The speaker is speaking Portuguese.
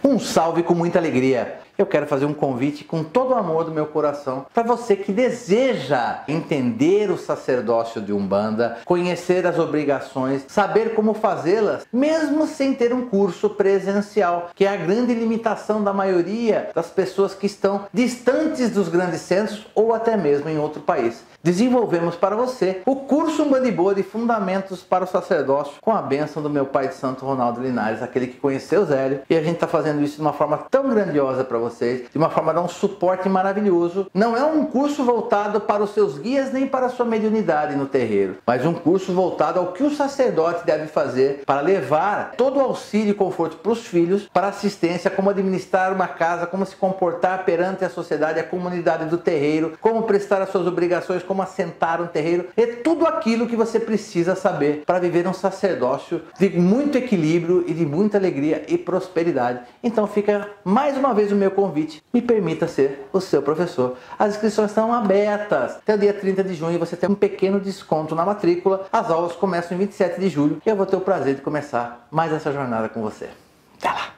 Um salve com muita alegria! Eu quero fazer um convite com todo o amor do meu coração para você que deseja entender o sacerdócio de Umbanda, conhecer as obrigações, saber como fazê-las, mesmo sem ter um curso presencial, que é a grande limitação da maioria das pessoas que estão distantes dos grandes centros ou até mesmo em outro país. Desenvolvemos para você o curso Umbanda de Fundamentos para o Sacerdócio com a bênção do meu pai de santo Ronaldo Linares, aquele que conheceu o Zélio, e a gente está fazendo isso de uma forma tão grandiosa para vocês, de uma forma a dar um suporte maravilhoso. Não é um curso voltado para os seus guias nem para a sua mediunidade no terreiro, mas um curso voltado ao que o sacerdote deve fazer para levar todo o auxílio e conforto para os filhos, para assistência, como administrar uma casa, como se comportar perante a sociedade, a comunidade do terreiro, como prestar as suas obrigações, como assentar um terreiro, é tudo aquilo que você precisa saber para viver um sacerdócio de muito equilíbrio e de muita alegria e prosperidade. Então fica mais uma vez o meu convite, me permita ser o seu professor. As inscrições estão abertas até o dia 30 de junho, você tem um pequeno desconto na matrícula. As aulas começam em 27 de julho e eu vou ter o prazer de começar mais essa jornada com você. Até lá!